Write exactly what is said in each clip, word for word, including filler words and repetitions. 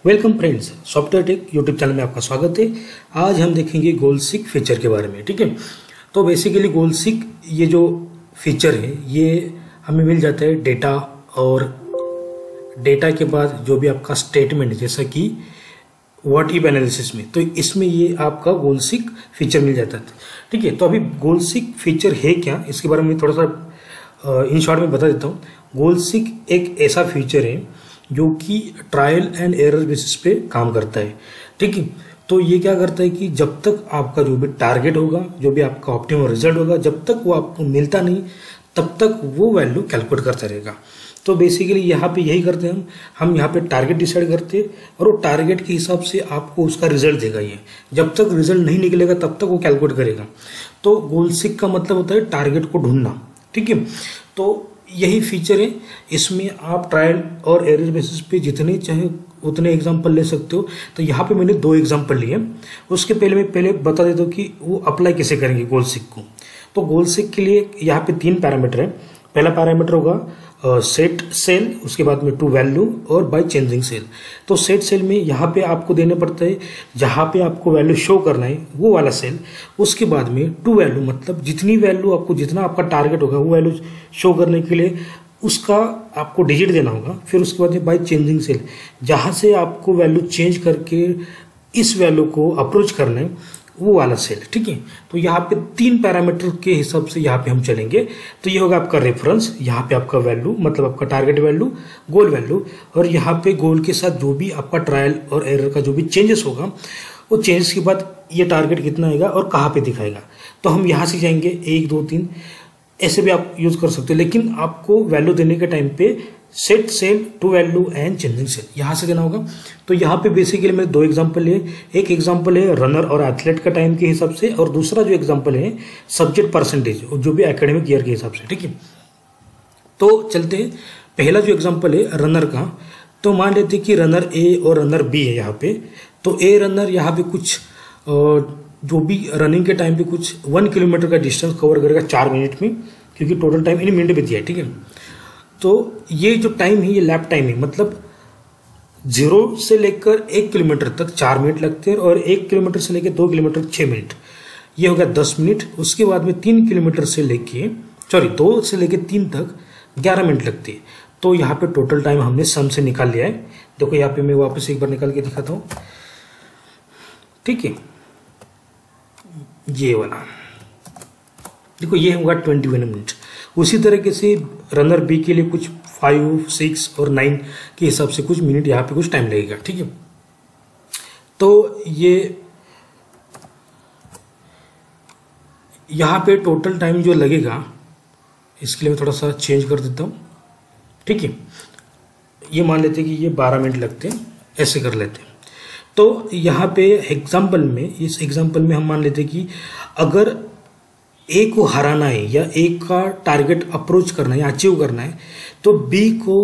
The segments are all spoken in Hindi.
Welcome friends, software tech YouTube channel में आपका स्वागत है। आज हम देखेंगे गोलसीक फीचर के बारे में। ठीक है, तो बेसिकली गोलसीक ये जो फीचर है ये हमें मिल जाता है डेटा और डेटा के बाद जो भी आपका स्टेटमेंट जैसा कि व्हाट इफ एनालिसिस में, तो इसमें ये आपका गोलसीक फीचर मिल जाता है। ठीक है, तो अभी गोलसीक फीचर है क्या, इसके बारे में थोड़ा सा इन शॉर्ट में बता देता हूँ। गोलसीक एक ऐसा फीचर है जो कि ट्रायल एंड एरर बेसिस पे काम करता है। ठीक है, तो ये क्या करता है कि जब तक आपका जो भी टारगेट होगा, जो भी आपका ऑप्टिमम रिजल्ट होगा, जब तक वो आपको मिलता नहीं तब तक वो वैल्यू कैलकुलेट करता रहेगा। तो बेसिकली यहाँ पे यही करते हैं हम हम यहाँ पे टारगेट डिसाइड करते हैं और वो टारगेट के हिसाब से आपको उसका रिजल्ट देगा। ये जब तक रिजल्ट नहीं निकलेगा तब तक वो कैलकुलेट करेगा। तो गोलसीक का मतलब होता है टारगेट को ढूंढना। ठीक है, तो यही फीचर है। इसमें आप ट्रायल और एरर बेसिस पे जितने चाहे उतने एग्जांपल ले सकते हो। तो यहाँ पे मैंने दो एग्जांपल लिए। उसके पहले मैं पहले बता देता हूँ कि वो अप्लाई कैसे करेंगे गोलसीक को। तो गोलसीक के लिए यहाँ पे तीन पैरामीटर है। पहला पैरामीटर होगा सेट सेल, उसके बाद में टू वैल्यू और बाय चेंजिंग सेल। तो सेट सेल में यहाँ पे आपको देने पड़ता है जहाँ पे आपको वैल्यू शो करना है वो वाला सेल। उसके बाद में टू वैल्यू मतलब जितनी वैल्यू आपको, जितना आपका टारगेट होगा वो वैल्यू शो करने के लिए उसका आपको डिजिट देना होगा। फिर उसके बाद में बाय चेंजिंग सेल, जहाँ से आपको वैल्यू चेंज करके इस वैल्यू को अप्रोच करना है वो वाला सेल। ठीक है, तो यहाँ पे तीन पैरामीटर के हिसाब से यहाँ पे हम चलेंगे। तो ये होगा आपका रेफरेंस, यहाँ पे आपका वैल्यू मतलब आपका टारगेट वैल्यू, गोल वैल्यू, और यहाँ पे गोल के साथ जो भी आपका ट्रायल और एरर का जो भी चेंजेस होगा वो चेंजेस के बाद ये टारगेट कितना आएगा और कहाँ पे दिखाएगा। तो हम यहाँ से जाएंगे एक दो तीन, ऐसे भी आप यूज कर सकते हो, लेकिन आपको वैल्यू देने के टाइम पे set cell to value and changing cell यहाँ से देना होगा। तो यहाँ पे बेसिकली मैंने दो एग्जांपल लिए। एक एग्जांपल है रनर और एथलीट का टाइम के हिसाब से, और दूसरा जो एग्जांपल है सब्जेक्ट परसेंटेज जो भी एकेडमिक ईयर के हिसाब से। ठीक है, तो चलते हैं। पहला जो एग्जाम्पल है रनर का, तो मान लेते कि रनर ए और रनर बी है यहाँ पे। तो ए रनर यहाँ पे कुछ जो भी रनिंग के टाइम पे कुछ वन किलोमीटर का डिस्टेंस कवर करेगा चार मिनट में, क्योंकि टोटल टाइम इन मिनट में दिया है। ठीक है, तो ये जो टाइम है ये लैप टाइम है, मतलब जीरो से लेकर एक किलोमीटर तक चार मिनट लगते हैं और एक किलोमीटर से लेकर दो किलोमीटर छः मिनट, ये हो गया दस मिनट। उसके बाद में तीन किलोमीटर से लेके सॉरी दो से लेकर तीन तक ग्यारह मिनट लगती है। तो यहाँ पे टोटल टाइम हमने सम से निकाल लिया है। देखो यहाँ पे मैं वापस एक बार निकाल के दिखाता हूँ। ठीक है, ये वाला देखो ये होगा ट्वेंटी वन मिनट। उसी तरीके से रनर बी के लिए कुछ फाइव सिक्स और नाइन के हिसाब से कुछ मिनट यहाँ पे कुछ टाइम लगेगा। ठीक है, तो ये यहाँ पे टोटल टाइम जो लगेगा, इसके लिए मैं थोड़ा सा चेंज कर देता हूँ। ठीक है, ये मान लेते हैं कि ये बारह मिनट लगते हैं, ऐसे कर लेते हैं। तो यहाँ पे एग्जाम्पल में, इस एग्जाम्पल में हम मान लेते हैं कि अगर ए को हराना है या ए का टारगेट अप्रोच करना है या अचीव करना है, तो बी को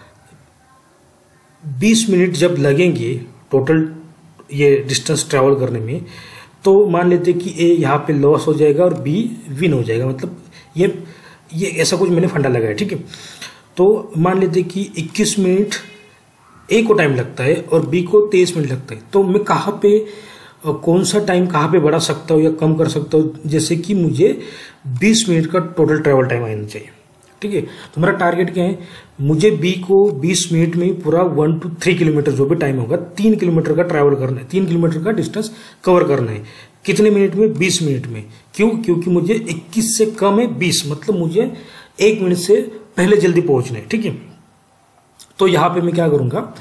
बीस मिनट जब लगेंगे टोटल ये डिस्टेंस ट्रैवल करने में, तो मान लेते कि ए यहाँ पे लॉस हो जाएगा और बी विन हो जाएगा। मतलब ये ये ऐसा कुछ मैंने फंडा लगाया। ठीक है, तो मान लेते कि इक्कीस मिनट ए को टाइम लगता है और बी को तेईस मिनट लगता है। तो मैं कहाँ पे कौन सा टाइम कहाँ पे बढ़ा सकता हूँ या कम कर सकता हूँ, जैसे कि मुझे बीस मिनट का टोटल ट्रैवल टाइम आना चाहिए। ठीक है, तो मेरा टारगेट क्या है, मुझे बी को बीस मिनट में पूरा वन टू थ्री किलोमीटर जो भी टाइम होगा तीन किलोमीटर का ट्रैवल करना है, तीन किलोमीटर का डिस्टेंस कवर करना है। कितने मिनट में? बीस मिनट में। क्यों? क्योंकि मुझे इक्कीस से कम है बीस, मतलब मुझे एक मिनट से पहले जल्दी पहुंचना है। ठीक है, तो यहाँ पे मैं क्या करूँगा,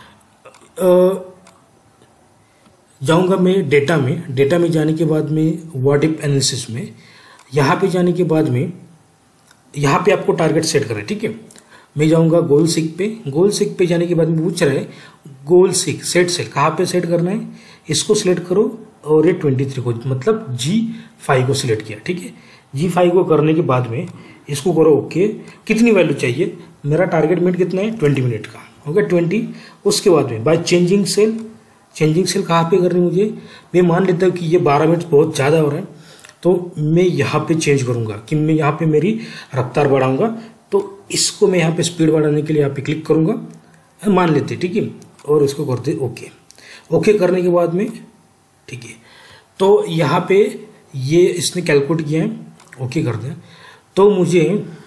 जाऊंगा मैं डेटा में। डेटा में जाने के बाद में व्हाट इफ एनालिसिस में, यहाँ पे जाने के बाद में यहाँ पे आपको टारगेट सेट करना है। ठीक है, मैं जाऊंगा गोलसीक पे। गोलसीक पे जाने के बाद में पूछ रहा है गोलसीक सेट सेल कहाँ पे सेट करना है, इसको सिलेक्ट करो और ये ट्वेंटी थ्री को मतलब जी फाइव को सिलेक्ट किया। ठीक है, जी फाइव को करने के बाद में इसको करो ओके। कितनी वैल्यू चाहिए, मेरा टारगेट मिनट कितना है, ट्वेंटी मिनट का हो गया ट्वेंटी। उसके बाद में by changing cell, changing cell कहाँ पे करनी मुझे, मैं मान लेता हूँ कि ये बारह मिनट बहुत ज़्यादा हो रहा है, तो मैं यहाँ पे चेंज करूँगा कि मैं यहाँ पे मेरी रफ्तार बढ़ाऊंगा। तो इसको मैं यहाँ पे स्पीड बढ़ाने के लिए यहाँ पे क्लिक करूँगा, मान लेते। ठीक है, और इसको कर दे ओके। ओके करने के बाद में ठीक है, तो यहाँ पे ये इसने कैलकुलेट किया है, ओके कर दें। तो मुझे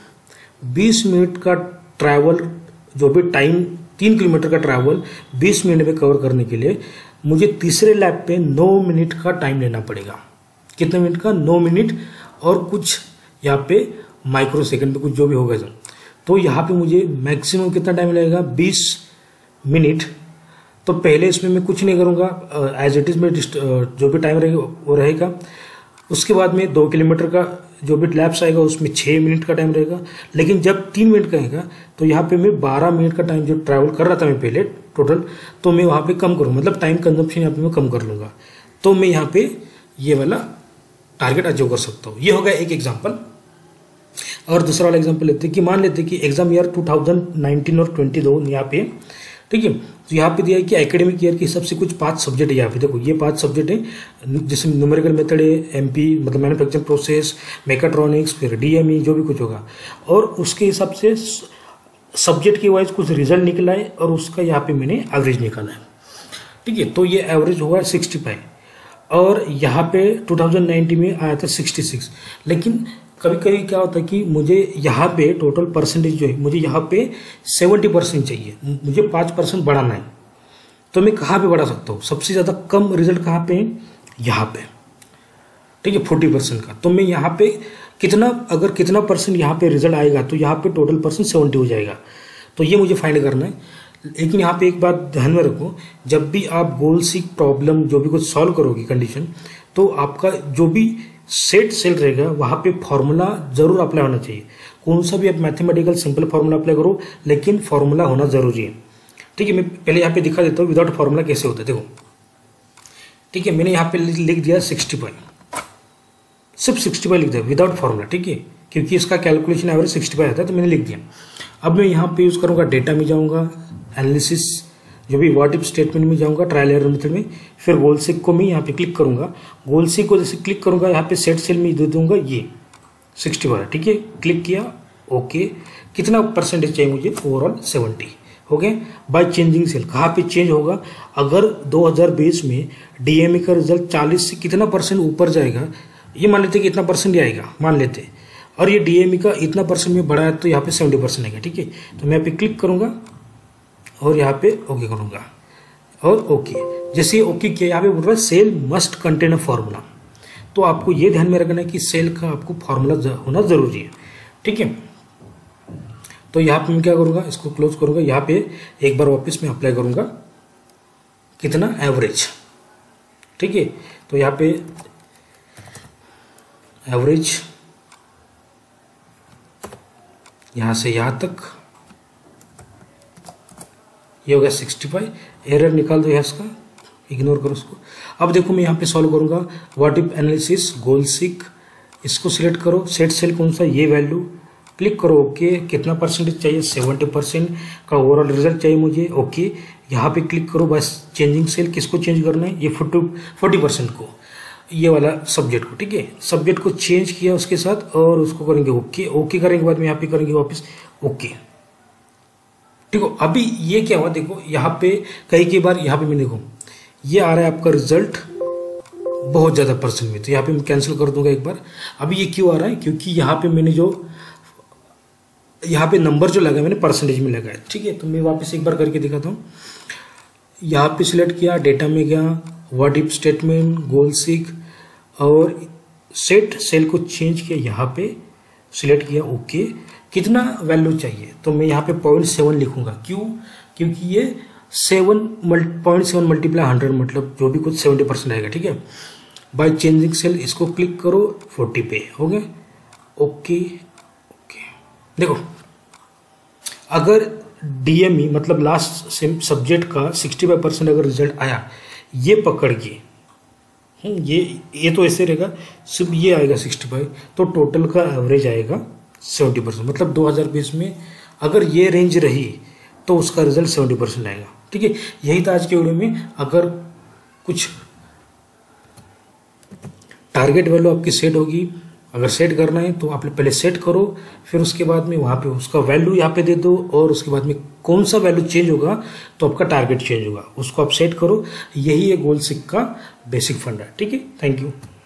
बीस मिनट का ट्रैवल, जो भी टाइम तीन किलोमीटर का ट्रैवल बीस मिनट में कवर करने के लिए मुझे तीसरे लैप पे नौ मिनट का टाइम लेना पड़ेगा। कितने मिनट का? नौ मिनट और कुछ यहाँ पे माइक्रो सेकंड पे कुछ जो भी होगा जो। तो यहाँ पे मुझे मैक्सिमम कितना टाइम लगेगा? बीस मिनट। तो पहले इसमें मैं कुछ नहीं करूँगा, एज इट इज़ में जो भी टाइम रहेगा वो रहेगा। उसके बाद में दो किलोमीटर का जो भी लैप्स आएगा उसमें छः मिनट का टाइम रहेगा। लेकिन जब तीन मिनट का आएगा तो यहाँ पे मैं बारह मिनट का टाइम जो ट्रैवल कर रहा था मैं पहले टोटल, तो मैं वहाँ पे कम करूँ, मतलब टाइम कंजम्पशन यहाँ पे मैं कम कर लूँगा। तो मैं यहाँ पे ये वाला टारगेट अचीव कर सकता हूँ। ये होगा एक एग्जाम्पल। और दूसरा वाला एग्जाम्पल लेते हैं कि मान लेते हैं कि exam year two thousand nineteen और ट्वेंटी दो यहाँ पे, ठीक है। तो यहाँ पे दिया है कि एकेडमिक ईयर के हिसाब से कुछ पांच सब्जेक्ट है। यहाँ पे देखो ये पांच सब्जेक्ट है, जिसमें न्यूमेरिकल मेथड है, एमपी मतलब मैन्युफैक्चरिंग प्रोसेस, मेकाट्रॉनिक्स, फिर डीएमई जो भी कुछ होगा। और उसके हिसाब से सब्जेक्ट की वाइज कुछ रिजल्ट निकला है और उसका यहाँ पे मैंने एवरेज निकाला है, ठीक है। तो ये एवरेज हुआ सिक्सटी फाइव और यहाँ पे टू थाउजेंड नाइनटीन में आया था सिक्सटी सिक्स। लेकिन कभी कभी क्या होता है कि मुझे यहाँ पे टोटल परसेंटेज जो है मुझे यहाँ पे सेवेंटी परसेंट चाहिए, मुझे पाँच परसेंट बढ़ाना है। तो मैं कहाँ पे बढ़ा सकता हूँ? सबसे ज़्यादा कम रिजल्ट कहाँ पे है? यहाँ पे, ठीक है, फोर्टी परसेंट का। तो मैं यहाँ पे कितना, अगर कितना परसेंट यहाँ पे रिजल्ट आएगा तो यहाँ पे टोटल परसेंट सेवेंटी हो जाएगा। तो ये मुझे फाइंड करना है। लेकिन यहाँ पे एक बात ध्यान में रखो, जब भी आप गोल सीक प्रॉब्लम जो भी कुछ सॉल्व करोगे कंडीशन, तो आपका जो भी सेट सेल रहेगा वहाँ पे फॉर्मूला जरूर अप्लाई होना चाहिए। कौन सा भी आप मैथमेटिकल सिंपल फार्मूला अप्लाई करो, लेकिन फॉर्मूला होना जरूरी है, ठीक है। मैं पहले यहाँ पे दिखा देता हूँ विदाउट फॉर्मूला कैसे होता है। देखो, ठीक है, मैंने यहाँ पे लिख दिया सिक्सटी फाइव, सिर्फ सिक्सटी फाइव लिख दिया विदाउट फॉर्मूला, ठीक है, क्योंकि इसका कैलकुलेशन एवरेज सिक्सटी फाइव आता है, तो मैंने लिख दिया। अब मैं यहाँ पे यूज़ करूँगा, डेटा में जाऊँगा, एनालिसिस जो भी व्हाट इफ स्टेटमेंट में जाऊँगा, ट्रायल एरर मेथड में, फिर गोल सीक को मैं यहाँ पे क्लिक करूँगा। गोल सीक को जैसे क्लिक करूँगा यहाँ पे सेट सेल में दे दूंगा ये सिक्सटी फाइव, ठीक है। क्लिक किया, ओके। कितना परसेंटेज चाहिए मुझे? ओवरऑल सेवेंटी हो गए। बाय चेंजिंग सेल कहाँ पे चेंज होगा? अगर दो हज़ार बीस में डीएमई का रिजल्ट चालीस से कितना परसेंट ऊपर जाएगा, ये मान लेते कि इतना परसेंट ही आएगा, मान लेते, और ये डीएमई का इतना परसेंट में बढ़ा है तो यहाँ पे सेवेंटी परसेंट आएगा, ठीक है। तो मैं यहाँ पे क्लिक करूँगा और यहाँ पे ओके करूँगा और ओके। जैसे ओके किया, यहाँ पे बोल रहा है cell must contain a formula. तो आपको ये ध्यान में रखना है कि सेल का आपको फॉर्मूला होना जरूरी है, ठीक है। तो यहाँ पे मैं क्या करूँगा, इसको क्लोज करूँगा। यहाँ पे एक बार वापस मैं अप्लाई करूँगा कितना? एवरेज, ठीक है। तो यहाँ पे एवरेज यहाँ से यहाँ तक ये हो गया सिक्सटी फाइव। एरर निकाल दो यहाँ इसका, इग्नोर करो उसको। अब देखो मैं यहाँ पे सॉल्व करूँगा what if analysis, goal seek, इसको सिलेक्ट करो, सेट सेल कौन सा, ये वैल्यू, क्लिक करो, ओके। कितना परसेंटेज चाहिए? सेवेंटी परसेंट का ओवरऑल रिजल्ट चाहिए मुझे, ओके। यहाँ पे क्लिक करो, बस चेंजिंग सेल किसको चेंज करना है? ये फोर्टी फोर्टी परसेंट को, ये वाला सब्जेक्ट को, ठीक है। सब्जेक्ट को चेंज किया उसके साथ और उसको करेंगे ओके। ओके करने के बाद में यहाँ पे करेंगे वापस ओके, ठीक है। अभी ये क्या हुआ देखो, यहाँ पे कई कई बार यहाँ पे मैं देखो ये आ रहा है आपका रिजल्ट बहुत ज़्यादा परसेंट में, तो यहाँ पे मैं कैंसिल कर दूंगा एक बार। अभी ये क्यों आ रहा है? क्योंकि यहाँ पे मैंने जो यहाँ पे नंबर जो लगा मैंने परसेंटेज में लगाया, ठीक है। तो मैं वापस एक बार करके दिखाता हूँ। यहाँ पे सिलेक्ट किया, डेटा में गया, what if statement, goal seek और सेट सेल को चेंज किया, यहाँ पे सिलेक्ट किया, ओके। कितना वैल्यू चाहिए? तो मैं यहाँ पे पॉइंट सेवन लिखूंगा। क्यों? क्योंकि ये seven point seven multiply hundred मतलब जो भी कुछ सेवेंटी परसेंट आएगा, ठीक है। बाय चेंजिंग सेल इसको क्लिक करो, फोर्टी पे हो गए, ओके ओके। देखो अगर डीएमई मतलब लास्ट सब्जेक्ट का सिक्सटी फाइव परसेंट अगर रिजल्ट आया, ये पकड़ के ये ये तो ऐसे रहेगा, सिर्फ ये आएगा सिक्सटी फाइव, तो टोटल का एवरेज आएगा सेवेंटी परसेंट। मतलब दो हज़ार बीस में अगर ये रेंज रही तो उसका रिजल्ट सेवेंटी परसेंट आएगा, ठीक है। यही था आज के वीडियो में। अगर कुछ टारगेट वैल्यू आपकी सेट होगी अगर सेट करना है तो आप पहले सेट करो, फिर उसके बाद में वहाँ पे उसका वैल्यू यहाँ पे दे दो, और उसके बाद में कौन सा वैल्यू चेंज होगा तो आपका टारगेट चेंज होगा, उसको आप सेट करो। यही है गोल सीक का बेसिक फंडा। ठीक है, थैंक यू।